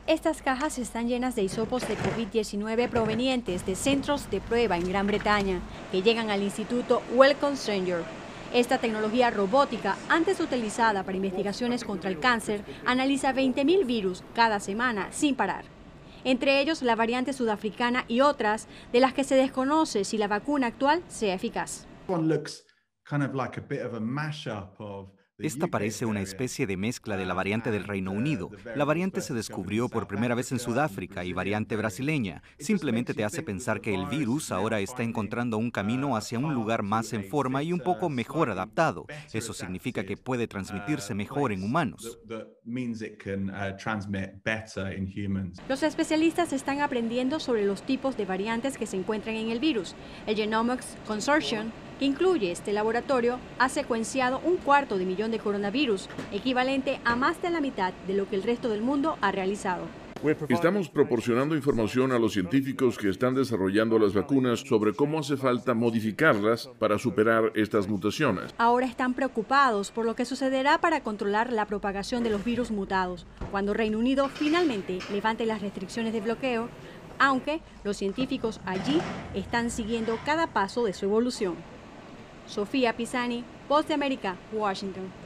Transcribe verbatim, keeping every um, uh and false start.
Estas cajas están llenas de hisopos de COVID diecinueve provenientes de centros de prueba en Gran Bretaña, que llegan al Instituto Wellcome Sanger. Esta tecnología robótica, antes utilizada para investigaciones contra el cáncer, analiza veinte mil virus cada semana sin parar. Entre ellos la variante sudafricana y otras de las que se desconoce si la vacuna actual sea eficaz. Esta parece una especie de mezcla de la variante del Reino Unido. La variante se descubrió por primera vez en Sudáfrica y variante brasileña. Simplemente te hace pensar que el virus ahora está encontrando un camino hacia un lugar más en forma y un poco mejor adaptado. Eso significa que puede transmitirse mejor en humanos. Los especialistas están aprendiendo sobre los tipos de variantes que se encuentran en el virus. El Genomics Consortium, que incluye este laboratorio, ha secuenciado un cuarto de millón de coronavirus, equivalente a más de la mitad de lo que el resto del mundo ha realizado. Estamos proporcionando información a los científicos que están desarrollando las vacunas sobre cómo hace falta modificarlas para superar estas mutaciones. Ahora están preocupados por lo que sucederá para controlar la propagación de los virus mutados, cuando Reino Unido finalmente levante las restricciones de bloqueo, aunque los científicos allí están siguiendo cada paso de su evolución. Sofía Pisani, Voz de América, Washington.